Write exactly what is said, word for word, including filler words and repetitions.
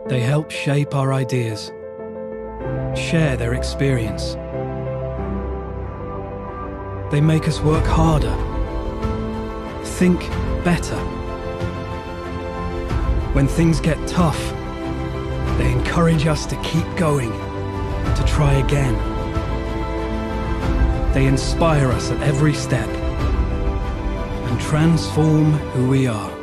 They help shape our ideas, share their experience. They make us work harder, think better. When things get tough, they encourage us to keep going, to try again. They inspire us at every step and transform who we are.